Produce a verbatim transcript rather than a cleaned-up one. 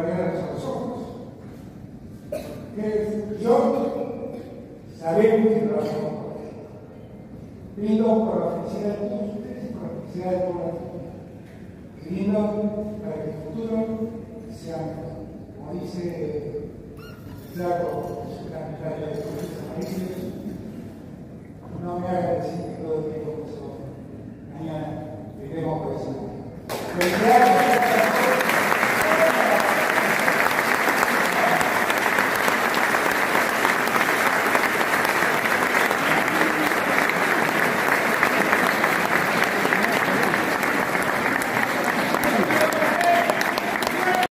vernos a los ojos. Que yo sabemos que lo hacemos por él. Brindo por la felicidad de todos ustedes y por la felicidad de toda la familia. Brindo para que el futuro sea, como dice Claro,